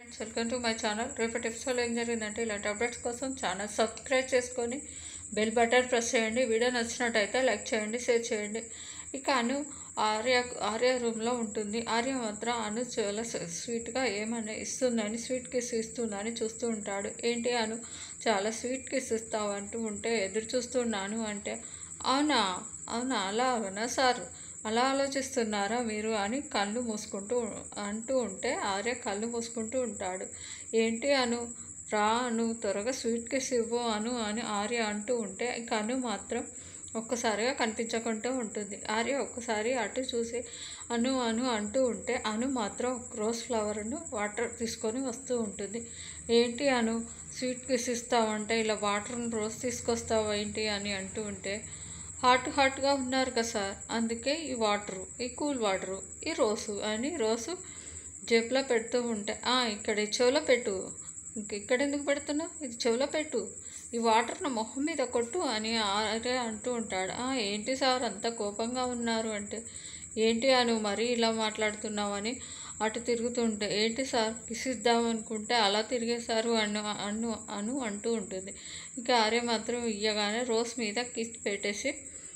Friends, welcome to my channel. రేపటి ఎపిసోడ్లో ఏం జరిగిందంటే ఇలాంటి అప్డేట్స్ కోసం ఛానల్ సబ్స్క్రైబ్ చేసుకొని బెల్ బటన్ ప్రెస్ చేయండి. వీడియో నచ్చినట్టయితే లైక్ చేయండి, షేర్ చేయండి. ఇక అను ఆర్య రూమ్లో ఉంటుంది. ఆర్య మాత్రం అను చాలా స్వీట్గా ఏమని ఇస్తుందని, స్వీట్ కిస్ ఇస్తుందని చూస్తూ ఉంటాడు. ఏంటి అను చాలా స్వీట్ కిస్ ఇస్తావు అంటూ ఉంటే ఎదురు చూస్తున్నాను అంటే అవునా అవునా అలాగనా సార్, అలా ఆలోచిస్తున్నారా మీరు అని కళ్ళు మూసుకుంటూ అంటూ ఉంటే ఆర్య కళ్ళు మూసుకుంటూ ఉంటాడు. ఏంటి అను, రా అను, త్వరగా స్వీట్ కిస్ ఇవ్వు అను అని ఆర్య అంటూ ఉంటే ఇక అను మాత్రం ఒక్కసారిగా కనిపించకుండా ఉంటుంది. ఆర్య ఒక్కసారి అటు చూసి అను అను అంటూ ఉంటే అను మాత్రం రోజ్ ఫ్లవర్ను వాటర్ తీసుకొని వస్తూ ఉంటుంది. ఏంటి అను, స్వీట్ కిస్ ఇస్తావంటే ఇలా వాటర్ను రోజ్ తీసుకొస్తావా ఏంటి అని అంటూ ఉంటే హాట్గా ఉన్నారు కదా సార్, అందుకే ఈ వాటరు, ఈ కూల్ వాటరు, ఈ రోసు అని రోసు జేబులో పెడుతూ ఉంటే ఇక్కడ చెవులో పెట్టు, ఇక్కడ ఎందుకు పెడుతున్నావు, ఇది చెవులో పెట్టు, ఈ వాటర్ నా మొహం మీద కొట్టు అని ఆరే అంటూ ఉంటాడు. ఏంటి సార్ అంత కోపంగా ఉన్నారు అంటే ఏంటి అను మరీ ఇలా మాట్లాడుతున్నావు అని అటు తిరుగుతుంటే ఏంటి సార్ కిసిద్దామనుకుంటే అలా తిరిగేశారు అను అంటూ ఉంటుంది. ఇంకా ఆర్య మాత్రం ఇయ్యగానే రోస్ మీద కిస్ పెట్టేసి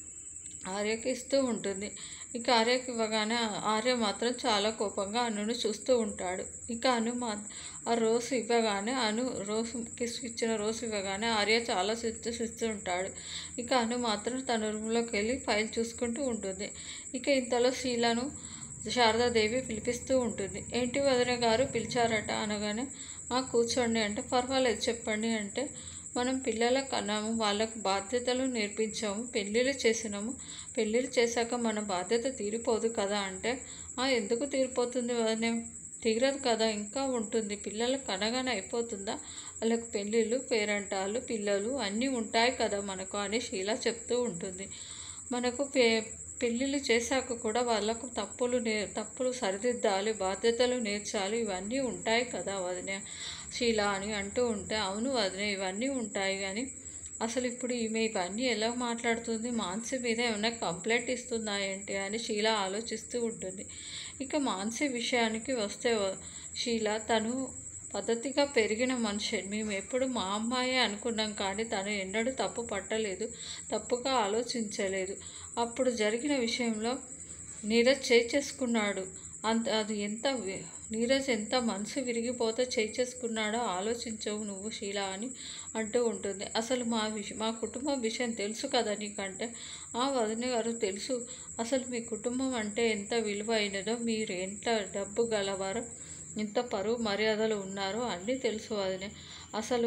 ఆర్యకి ఇస్తూ ఉంటుంది. ఇక ఆర్యకి ఇవ్వగానే ఆర్య మాత్రం చాలా కోపంగా అనును చూస్తూ ఉంటాడు. ఇక అను ఆ రోజు ఇవ్వగానే రోజు కిస్ ఇచ్చిన రోజు ఇవ్వగానే ఆర్య చాలా సిస్తూ ఉంటాడు. ఇక అను మాత్రం తన రూమ్లోకి వెళ్ళి ఫైల్ చూసుకుంటూ ఉంటుంది. ఇక ఇంతలో శీలను శారదాదేవి పిలిపిస్తూ ఉంటుంది. ఏంటి వదిన గారు పిలిచారట అనగానే కూర్చోండి అంటే పర్వాలేదు చెప్పండి అంటే మనం పిల్లల కన్నాము, వాళ్ళకు బాధ్యతలు నేర్పించాము, పెళ్ళిళ్ళు చేసినాము, పెళ్ళిళ్ళు చేశాక మన బాధ్యత తీరిపోదు కదా అంటే ఎందుకు తీరిపోతుంది వదిన, తీరదు కదా, ఇంకా ఉంటుంది, పిల్లలకు కనగానే అయిపోతుందా, వాళ్ళకు పెళ్ళిళ్ళు, పేరంటాలు, పిల్లలు అన్నీ ఉంటాయి కదా మనకు అని షీలా చెప్తూ ఉంటుంది. మనకు పెళ్ళిళ్ళు చేశాక కూడా వాళ్ళకు తప్పులు సరిదిద్దాలి, బాధ్యతలు నేర్చాలి, ఇవన్నీ ఉంటాయి కదా వదిన షీలా అని అంటూ ఉంటే అవును వదిన ఇవన్నీ ఉంటాయి కానీ అసలు ఇప్పుడు ఈమె ఇవన్నీ ఎలా మాట్లాడుతుంది, మానసి మీద ఏమైనా కంప్లైంట్ ఇస్తుందా ఏంటి అని షీలా ఆలోచిస్తూ ఉంటుంది. ఇక మానసి విషయానికి వస్తే షీలా తను పద్ధతిగా పెరిగిన మనిషి, మేము ఎప్పుడు మా అమ్మాయే అనుకున్నాం కానీ తను ఎన్నడూ తప్పు పట్టలేదు, తప్పుగా ఆలోచించలేదు. అప్పుడు జరిగిన విషయంలో నీరజ్ చేసుకున్నాడు, అది నీరజ్ ఎంత మనసు విరిగిపోతే చేసుకున్నాడో ఆలోచించవు నువ్వు షీలా అని అంటూ ఉంటుంది. అసలు మా కుటుంబం విషయం తెలుసు కదా నీకంటే వదిన గారు తెలుసు, అసలు మీ కుటుంబం అంటే ఎంత విలువైనదో, మీరు ఎంత డబ్బు గలవారో, ఎంత పరువు మర్యాదలు ఉన్నారో అన్నీ తెలుసు వదిన. అసలు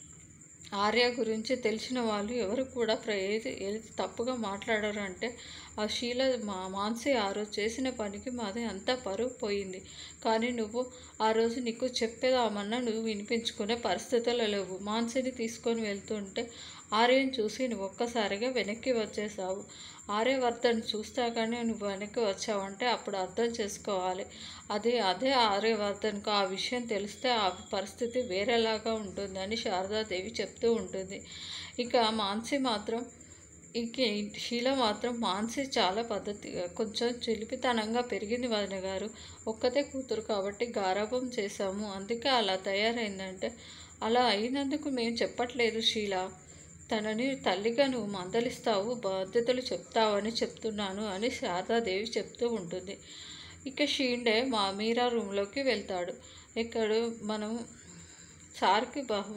ఆర్య గురించి తెలిసిన వాళ్ళు ఎవరు కూడా ఏది తప్పుగా మాట్లాడరు అంటే ఆ శీల మానసి ఆ రోజు చేసిన పనికి మాది అంతా పరువు పోయింది. కానీ నువ్వు ఆ రోజు నీకు చెప్పేదామన్నా నువ్వు వినిపించుకునే పరిస్థితుల్లో లేవు. మానసిని తీసుకొని వెళ్తుంటే ఆర్యను చూసి నువ్వు ఒక్కసారిగా వెనక్కి వచ్చేసావు. ఆర్యవర్ధన్ చూస్తాగానే నువ్వు వెనక్కి వచ్చావంటే అప్పుడు అర్థం చేసుకోవాలి. అదే ఆర్యవర్ధన్కు ఆ విషయం తెలిస్తే ఆ పరిస్థితి వేరేలాగా ఉంటుందని శారదాదేవి చెప్తూ ఉంటుంది. ఇక మానసి మాత్రం షీల మాత్రం మానసి చాలా పద్ధతిగా కొంచెం చిలిపితనంగా పెరిగింది వదిన గారు, ఒక్కతే కూతురు కాబట్టి గారాబం చేశాము, అందుకే అలా తయారైందంటే అలా అయినందుకు మేము చెప్పట్లేదు షీల, తనని తల్లిగా నువ్వు మందలిస్తావు, బాధ్యతలు చెప్తావని చెప్తున్నాను అని శారదాదేవి చెప్తూ ఉంటుంది. ఇక షీండే మీరా రూమ్లోకి వెళ్తాడు. ఇక్కడ మనం సార్కి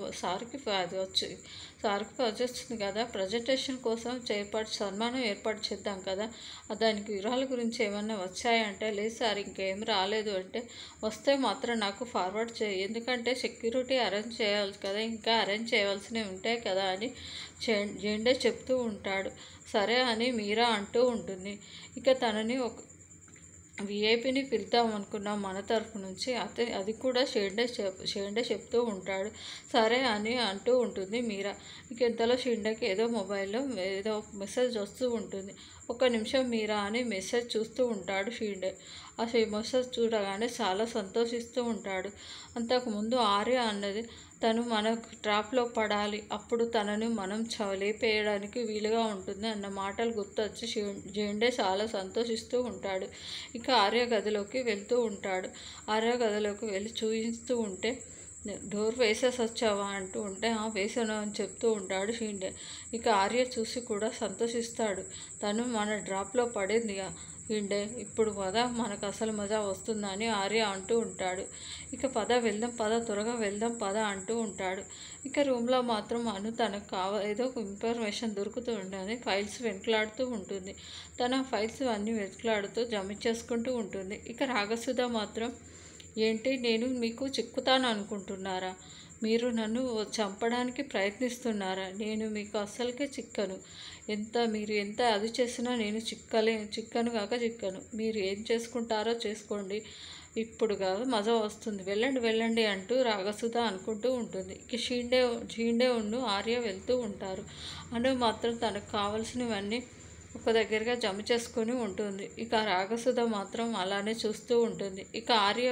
వచ్చేస్తుంది కదా, ప్రజెంటేషన్ కోసం సన్మానం ఏర్పాటు చేద్దాం కదా, దానికి వివరాల గురించి ఏమన్నా వచ్చాయంటే లేదు సార్ ఇంకేం రాలేదు అంటే వస్తే మాత్రం నాకు ఫార్వర్డ్ చేయి, ఎందుకంటే సెక్యూరిటీ అరేంజ్ చేయాలి కదా, ఇంకా అరేంజ్ చేయవలసినవి ఉంటాయి కదా అని జెండే చెప్తూ ఉంటాడు. సరే అని మీరా అంటూ ఉంటుంది. ఇక తనని విఐపిని పిలుద్దాం అనుకున్నాం మన తరఫు నుంచి, అది కూడా షేండే చెప్తూ ఉంటాడు. సరే అని అంటూ ఉంటుంది మీరా. ఇక ఇంతలో షిండేకి ఏదో మొబైల్లో ఏదో మెసేజ్ వస్తూ ఉంటుంది. ఒక్క నిమిషం మీరా అని మెసేజ్ చూస్తూ ఉంటాడు షీండే. ఆ మెసేజ్ చూడగానే చాలా సంతోషిస్తూ ఉంటాడు. అంతకుముందు ఆర్య అన్నది తను మన ట్రాప్లో పడాలి, అప్పుడు తనను మనం లేపేయడానికి వీలుగా ఉంటుంది అన్న మాటలు గుర్తొచ్చి షీండే చాలా సంతోషిస్తూ ఉంటాడు. ఇక ఆర్య గదిలోకి వెళ్తూ ఉంటాడు. ఆర్య గదిలోకి వెళ్ళి చూపిస్తూ ఉంటే డోర్ వేసేసి వచ్చావా అంటూ ఉంటే వేసాను అని చెప్తూ ఉంటాడు షీండే. ఇక ఆర్య చూసి కూడా సంతోషిస్తాడు. తను మన డ్రాప్లో పడిందిగా షీండే, ఇప్పుడు పద మనకు అసలు మజా వస్తుందని ఆర్య అంటూ ఉంటాడు. ఇక పద వెళ్దాం, పద త్వరగా వెళ్దాం పద అంటూ ఉంటాడు. ఇక రూమ్లో మాత్రం అను తనకు ఏదో ఇన్ఫర్మేషన్ దొరుకుతూ ఉంటుంది. ఫైల్స్ వెంకలాడుతూ ఉంటుంది. తన ఫైల్స్ అన్నీ వెంకలాడుతూ చేసుకుంటూ ఉంటుంది. ఇక రాగసుధ మాత్రం ఏంటి, నేను మీకు చిక్కుతాను అనుకుంటున్నారా? మీరు నన్ను చంపడానికి ప్రయత్నిస్తున్నారా? నేను మీకు అస్సలకే చిక్కను. మీరు ఎంత అది చేసినా నేను చిక్కను కాక చిక్కను. మీరు ఏం చేసుకుంటారో చేసుకోండి, ఇప్పుడు కాదు మజా వస్తుంది, వెళ్ళండి వెళ్ళండి అంటూ రాగసుధ అనుకుంటూ ఉంటుంది. ఇక షీండే ఆర్య వెళ్తూ ఉంటారు. అను మాత్రం తనకు కావలసినవన్నీ ఒక దగ్గరగా జమ చేసుకొని ఉంటుంది. ఇక రాగసుధ మాత్రం అలానే చూస్తూ ఉంటుంది. ఇక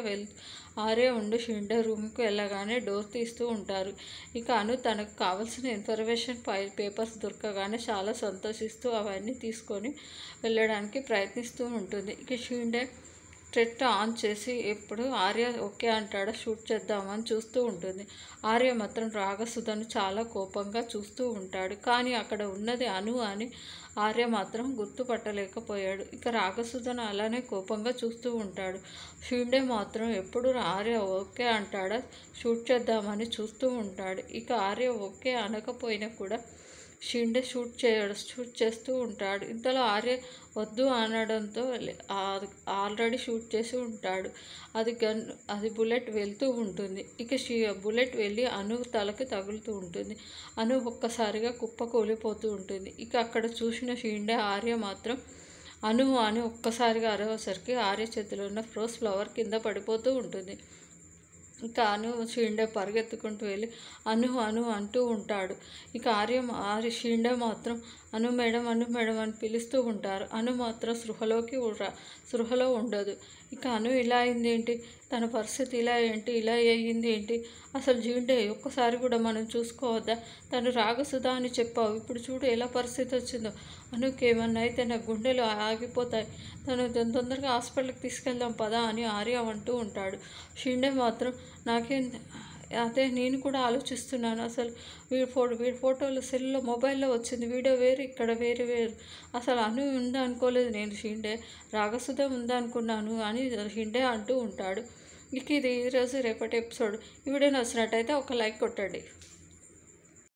ఆర్య షీండే రూమ్కి వెళ్ళగానే డోర్ తీస్తూ ఉంటారు. ఇక అను తనకు కావాల్సిన ఇన్ఫర్మేషన్ పేపర్స్ దొరకగానే చాలా సంతోషిస్తూ అవన్నీ తీసుకొని వెళ్ళడానికి ప్రయత్నిస్తూ ఉంటుంది. ఇక షీండే ట్రెట్ ఆన్ చేసి ఎప్పుడు ఆర్య ఓకే అంటాడో షూట్ చేద్దామని చూస్తూ ఉంటుంది. ఆర్య మాత్రం రాగసుధను చాలా కోపంగా చూస్తూ ఉంటాడు. కానీ అక్కడ ఉన్నది అను అని ఆర్య మాత్రం గుర్తుపట్టలేకపోయాడు. ఇక రాగసుధను అలానే కోపంగా చూస్తూ ఉంటాడు. షీండే మాత్రం ఎప్పుడు ఆర్య ఓకే అంటాడో షూట్ చేద్దామని చూస్తూ ఉంటాడు. ఇక ఆర్య ఓకే అనకపోయినా కూడా షీండే షూట్ చేస్తూ ఉంటాడు. ఇంతలో ఆర్య వద్దు అనడంతో ఆల్రెడీ షూట్ చేసి ఉంటాడు. అది బుల్లెట్ వెళ్తూ ఉంటుంది. ఇక బుల్లెట్ వెళ్ళి అను తలకి తగులుతూ ఉంటుంది. అను ఒక్కసారిగా కుప్ప కూలిపోతూ ఉంటుంది. ఇక అక్కడ చూసిన షీండే ఆర్య మాత్రం అను అని ఒక్కసారిగా అరవసరికి ఆర్య చేతిలో ఉన్న రోజ్ ఫ్లవర్ కింద పడిపోతూ ఉంటుంది. ఇక షీండే పరిగెత్తుకుంటూ వెళ్ళి అను అంటూ ఉంటాడు. ఇక ఆర్య షీండే మాత్రం అను మేడం అని పిలుస్తూ ఉంటారు. అను మాత్రం స్పృహలో ఉండదు. ఇక అను ఇలా అయింది ఏంటి, తన పరిస్థితి ఇలా అయ్యింది ఏంటి, అసలు షీండే ఒక్కసారి కూడా మనం చూసుకోవద్దా? తను రాగసుధ అని చెప్పావు, ఇప్పుడు చూడు ఎలా పరిస్థితి వచ్చిందో. అనుకి ఏమన్నా అయితే నా గుండెలు ఆగిపోతాయి, తను తొందరగా హాస్పిటల్కి తీసుకెళ్దాం పదా అని ఆర్య అంటూ ఉంటాడు. షీండే మాత్రం అదే నేను కూడా ఆలోచిస్తున్నాను, అసలు వీడి ఫోటోలు సెల్లో మొబైల్లో వచ్చింది, వీడియో వేరు ఇక్కడ వేరు అసలు అను ఉందా అనుకోలేదు నేను, షీండే రాగసుధ ఉందా అనుకున్నాను అని షీండే అంటూ ఉంటాడు. ఇక ఇది ఈరోజు రేపటి ఎపిసోడ్. ఈ వీడియో నచ్చినట్టయితే ఒక లైక్ కొట్టండి.